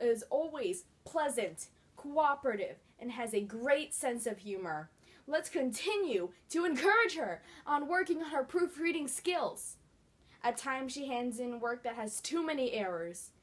is always pleasant, cooperative, and has a great sense of humor. Let's continue to encourage her on working on her proofreading skills. At times she hands in work that has too many errors.